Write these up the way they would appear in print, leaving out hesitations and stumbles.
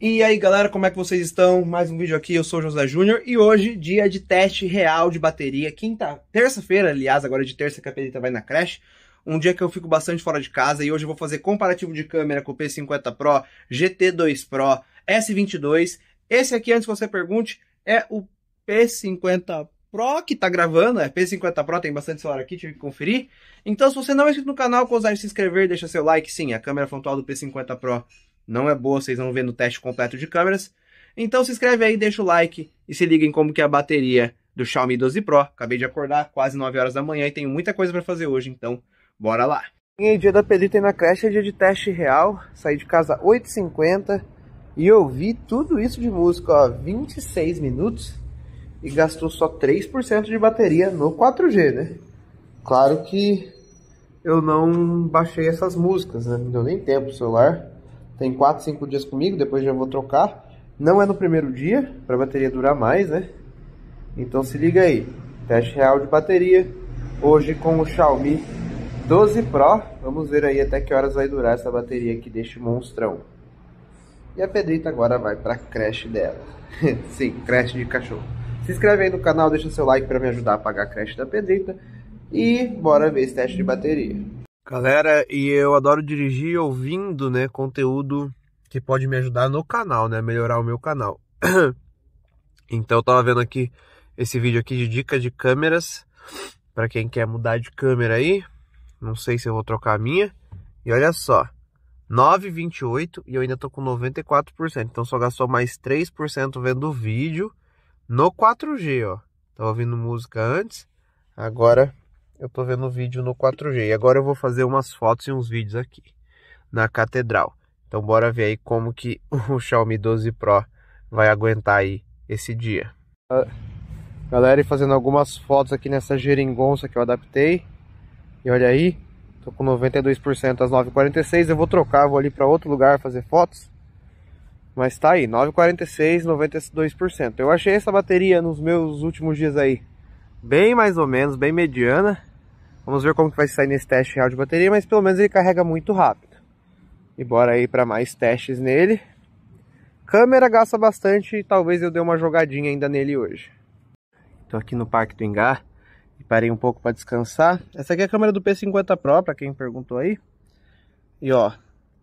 E aí galera, como é que vocês estão? Mais um vídeo aqui, eu sou o José Júnior e hoje dia de teste real de bateria, terça-feira, aliás, agora de terça que a Pedrita vai na creche, um dia que eu fico bastante fora de casa e hoje eu vou fazer comparativo de câmera com o P50 Pro, GT2 Pro, S22, esse aqui, antes que você pergunte, é o P50 Pro que tá gravando, é P50 Pro, tem bastante celular aqui, tive que conferir. Então se você não é inscrito no canal, considere se inscrever, deixa seu like, sim, a câmera frontal do P50 Pro não é boa, vocês vão ver no teste completo de câmeras. Então se inscreve aí, deixa o like e se liguem como que é a bateria do Xiaomi 12 Pro. Acabei de acordar, quase 9 horas da manhã e tenho muita coisa para fazer hoje, então bora lá. E dia da Pedrita aí na creche é dia de teste real. Saí de casa 8h50 e ouvi tudo isso de música, ó, 26 minutos e gastou só 3% de bateria no 4G, né? Claro que eu não baixei essas músicas, né? Não deu nem tempo o celular. Tem 4, 5 dias comigo, depois já vou trocar. Não é no primeiro dia, para a bateria durar mais, né? Então se liga aí. Teste real de bateria. Hoje com o Xiaomi 12 Pro. Vamos ver aí até que horas vai durar essa bateria aqui deste monstrão. E a Pedrita agora vai para a creche dela. Sim, creche de cachorro. Se inscreve aí no canal, deixa seu like para me ajudar a pagar a creche da Pedrita. E bora ver esse teste de bateria. Galera, e eu adoro dirigir ouvindo, né, conteúdo que pode me ajudar no canal, né, melhorar o meu canal. Então eu tava vendo aqui esse vídeo aqui de dicas de câmeras, para quem quer mudar de câmera aí. Não sei se eu vou trocar a minha. E olha só, 9,28 e eu ainda tô com 94%, então só gastou mais 3% vendo o vídeo no 4G, ó. Tava ouvindo música antes, agora eu tô vendo o vídeo no 4G. E agora eu vou fazer umas fotos e uns vídeos aqui na catedral. Então bora ver aí como que o Xiaomi 12 Pro vai aguentar aí esse dia. Galera, e fazendo algumas fotos aqui nessa geringonça que eu adaptei. E olha aí, tô com 92% às 9h46. Eu vou trocar, vou ali para outro lugar fazer fotos. Mas tá aí, 9h46, 92%. Eu achei essa bateria nos meus últimos dias aí bem mais ou menos, bem mediana. Vamos ver como que vai sair nesse teste real de bateria, mas pelo menos ele carrega muito rápido. E bora aí para mais testes nele. Câmera gasta bastante e talvez eu dê uma jogadinha ainda nele hoje. Tô aqui no Parque do Ingá e parei um pouco para descansar. Essa aqui é a câmera do P50 Pro, para quem perguntou aí. E ó,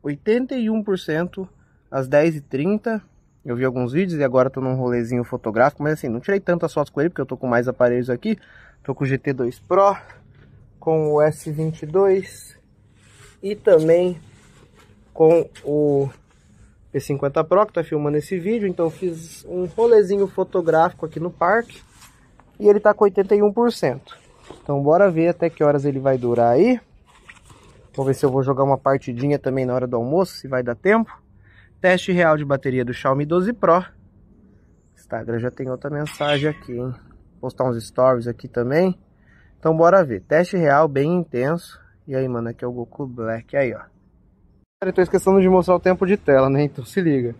81% às 10h30. Eu vi alguns vídeos e agora tô num rolezinho fotográfico, mas assim, não tirei tantas fotos com ele porque eu tô com mais aparelhos aqui. Tô com o GT2 Pro, com o S22 e também com o P50 Pro que tá filmando esse vídeo. Então eu fiz um rolezinho fotográfico aqui no parque e ele tá com 81%. Então bora ver até que horas ele vai durar aí. Vou ver se eu vou jogar uma partidinha também na hora do almoço, se vai dar tempo. Teste real de bateria do Xiaomi 12 Pro. Instagram já tem outra mensagem aqui, hein? Postar uns stories aqui também. Então bora ver. Teste real bem intenso. E aí, mano, aqui é o Goku Black. Aí, ó. Eu tô esquecendo de mostrar o tempo de tela, né? Então se liga.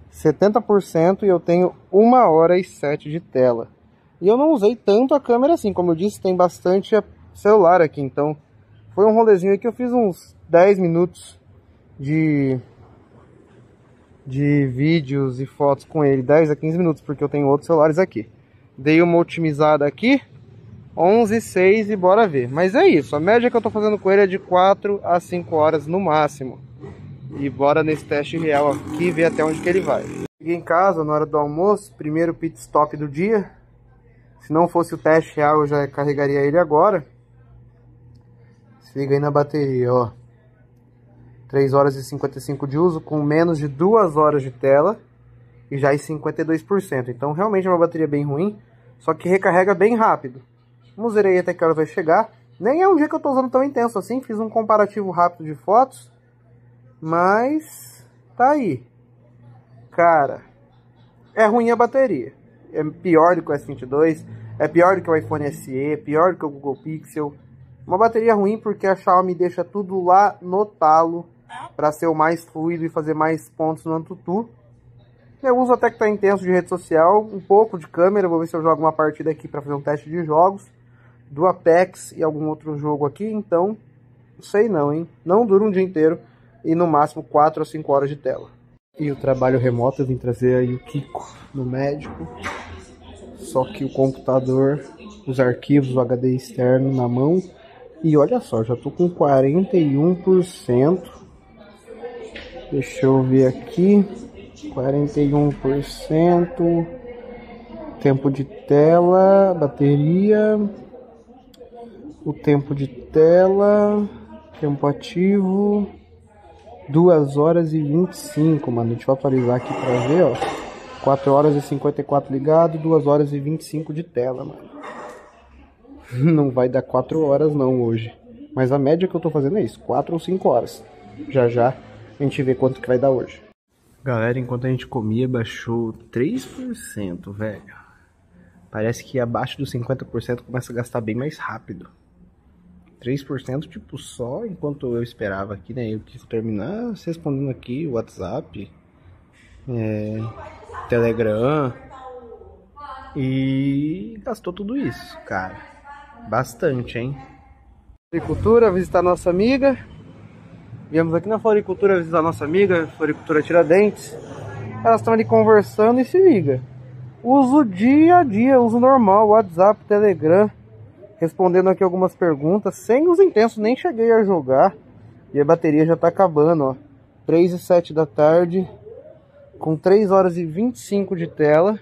70% e eu tenho 1h07 de tela. E eu não usei tanto a câmera assim. Como eu disse, tem bastante celular aqui. Então foi um rolezinho aí que eu fiz uns 10 minutos de vídeos e fotos com ele, 10 a 15 minutos, porque eu tenho outros celulares aqui. Dei uma otimizada aqui, 11,6 e bora ver. Mas é isso, a média que eu tô fazendo com ele é de 4 a 5 horas no máximo. E bora nesse teste real aqui ver até onde que ele vai. Cheguei em casa na hora do almoço, primeiro pit stop do dia. Se não fosse o teste real eu já carregaria ele agora. Se liga aí na bateria, ó. 3 horas e 55 de uso, com menos de 2 horas de tela e já em 52%. Então realmente é uma bateria bem ruim, só que recarrega bem rápido. Vamos ver aí até que hora vai chegar. Nem é um dia que eu tô usando tão intenso assim, fiz um comparativo rápido de fotos, mas tá aí. Cara, é ruim a bateria. É pior do que o S22, é pior do que o iPhone SE, é pior do que o Google Pixel. Uma bateria ruim porque a Xiaomi deixa tudo lá no talo para ser o mais fluido e fazer mais pontos no AnTuTu. Eu uso até que tá intenso de rede social, um pouco de câmera, vou ver se eu jogo uma partida aqui para fazer um teste de jogos, do Apex e algum outro jogo aqui, então, não sei não, hein? Não dura um dia inteiro e no máximo 4 a 5 horas de tela. E o trabalho remoto, eu vim trazer aí o Kiko no médico. Só que o computador, os arquivos, o HD externo na mão. E olha só, já tô com 41%. Deixa eu ver aqui. 41%. Tempo de tela, bateria. O tempo de tela. Tempo ativo. 2 horas e 25, mano. Deixa eu atualizar aqui pra ver, ó. 4 horas e 54 ligado, 2 horas e 25 de tela, mano. Não vai dar 4 horas não hoje. Mas a média que eu tô fazendo é isso, 4 ou 5 horas. Já já a gente vê quanto que vai dar hoje. Galera, enquanto a gente comia, baixou 3%, velho. Parece que abaixo dos 50% começa a gastar bem mais rápido. 3%, tipo, só enquanto eu esperava aqui, né? Eu quis terminar respondendo aqui o WhatsApp, Telegram, e gastou tudo isso, cara. Bastante, hein? Floricultura, visitar nossa amiga. Viemos aqui na floricultura visitar nossa amiga, Floricultura Tiradentes. Elas estão ali conversando e se liga. Uso dia a dia, uso normal, WhatsApp, Telegram. Respondendo aqui algumas perguntas, sem uso intenso, nem cheguei a jogar. E a bateria já tá acabando, ó. 3h07 da tarde, com 3 horas e 25 de tela,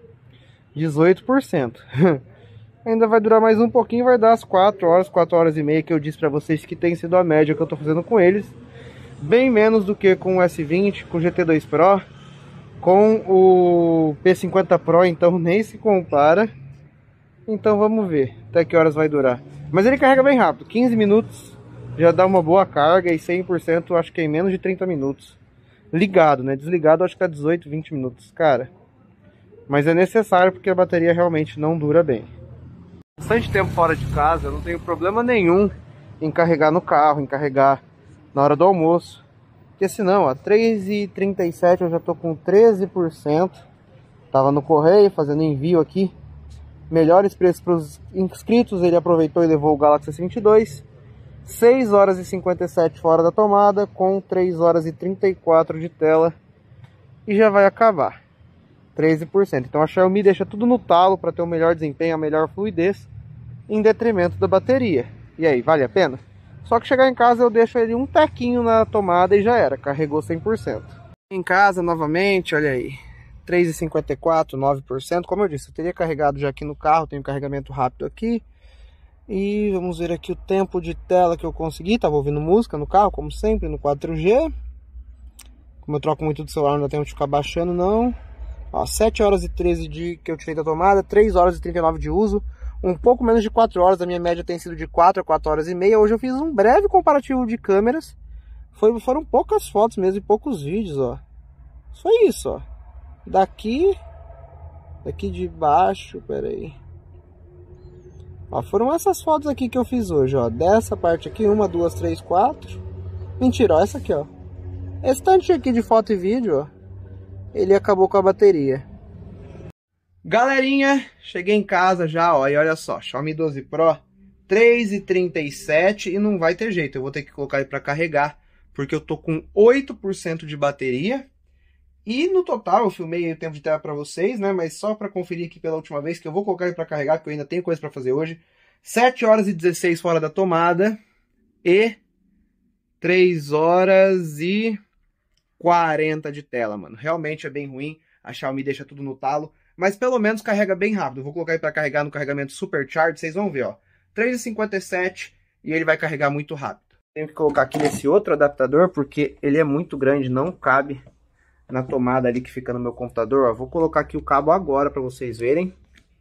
18%. Ainda vai durar mais um pouquinho, vai dar as 4 horas e meia que eu disse pra vocês que tem sido a média que eu tô fazendo com eles. Bem menos do que com o S20, com o GT2 Pro, com o P50 Pro, então nem se compara. Então vamos ver até que horas vai durar. Mas ele carrega bem rápido, 15 minutos já dá uma boa carga e 100% acho que é em menos de 30 minutos. Ligado, né? Desligado acho que é 18, 20 minutos, cara. Mas é necessário porque a bateria realmente não dura bem. Bastante tempo fora de casa, eu não tenho problema nenhum em carregar no carro, em carregar na hora do almoço. Porque senão, ó, 3h37 eu já tô com 13%. Tava no correio fazendo envio aqui. Melhores preços para os inscritos, ele aproveitou e levou o Galaxy S22. 6 horas e 57 fora da tomada, com 3 horas e 34 de tela. E já vai acabar. 13%. Então a Xiaomi deixa tudo no talo para ter o melhor desempenho, a melhor fluidez, em detrimento da bateria. E aí, vale a pena? Só que chegar em casa eu deixo ele um tequinho na tomada e já era, carregou 100%. Em casa novamente, olha aí. 3h54, 9%. Como eu disse, eu teria carregado já aqui no carro, tenho carregamento rápido aqui. E vamos ver aqui o tempo de tela que eu consegui. Tava ouvindo música no carro, como sempre, no 4G. Como eu troco muito do celular, não dá tempo de ficar baixando, não. Ó, 7 horas e 13 de que eu tirei da tomada, 3 horas e 39 de uso. Um pouco menos de 4 horas, a minha média tem sido de 4 a 4 horas e meia. Hoje eu fiz um breve comparativo de câmeras. Foram poucas fotos mesmo e poucos vídeos, ó. Foi isso, ó. Daqui de baixo, pera aí. Ó, foram essas fotos aqui que eu fiz hoje, ó. Dessa parte aqui, 1, 2, 3, 4. Mentira, ó, essa aqui, ó. Esse tanto aqui de foto e vídeo, ó. Ele acabou com a bateria. Galerinha, cheguei em casa já, ó. E olha só, Xiaomi 12 Pro, 3h37 e não vai ter jeito. Eu vou ter que colocar ele pra carregar, porque eu tô com 8% de bateria. E no total, eu filmei o tempo de tela para vocês, né? Mas só para conferir aqui pela última vez, que eu vou colocar ele para carregar, porque eu ainda tenho coisa para fazer hoje. 7 horas e 16 fora da tomada. E 3 horas e 40 de tela, mano. Realmente é bem ruim. A Xiaomi deixa tudo no talo. Mas pelo menos carrega bem rápido. Eu vou colocar ele para carregar no carregamento Supercharge. Vocês vão ver, ó. 3h57 e ele vai carregar muito rápido. Tenho que colocar aqui nesse outro adaptador, porque ele é muito grande, não cabe na tomada ali que fica no meu computador, ó. Vou colocar aqui o cabo agora para vocês verem.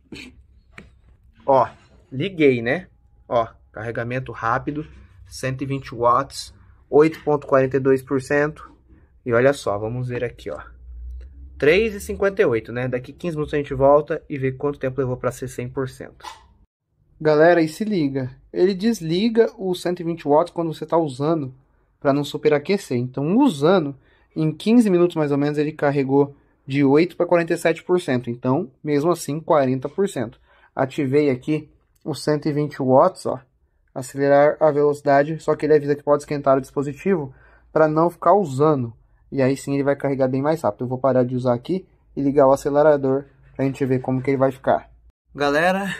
Ó, liguei, né? Ó, carregamento rápido, 120 watts, 8,42%. E olha só, vamos ver aqui, ó. 3h58, né? Daqui 15 minutos a gente volta e vê quanto tempo levou para ser 100%. Galera, e se liga. Ele desliga os 120 watts quando você está usando, para não superaquecer. Então, usando, em 15 minutos mais ou menos, ele carregou de 8% para 47%. Então, mesmo assim, 40%. Ativei aqui os 120 watts, ó. Acelerar a velocidade, só que ele avisa que pode esquentar o dispositivo para não ficar usando. E aí sim ele vai carregar bem mais rápido. Eu vou parar de usar aqui e ligar o acelerador pra gente ver como que ele vai ficar. Galera,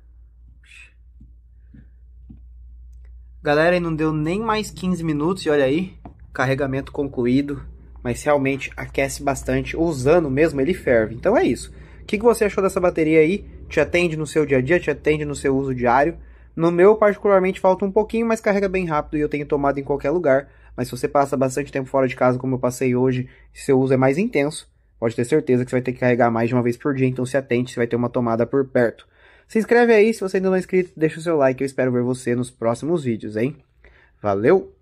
e não deu nem mais 15 minutos e olha aí, carregamento concluído. Mas realmente aquece bastante, usando mesmo ele ferve. Então é isso. O que você achou dessa bateria aí? Te atende no seu dia a dia, te atende no seu uso diário? No meu particularmente falta um pouquinho, mas carrega bem rápido e eu tenho tomado em qualquer lugar. Mas se você passa bastante tempo fora de casa, como eu passei hoje, e seu uso é mais intenso, pode ter certeza que você vai ter que carregar mais de uma vez por dia, então se atente, você vai ter uma tomada por perto. Se inscreve aí, se você ainda não é inscrito, deixa o seu like, eu espero ver você nos próximos vídeos, hein? Valeu!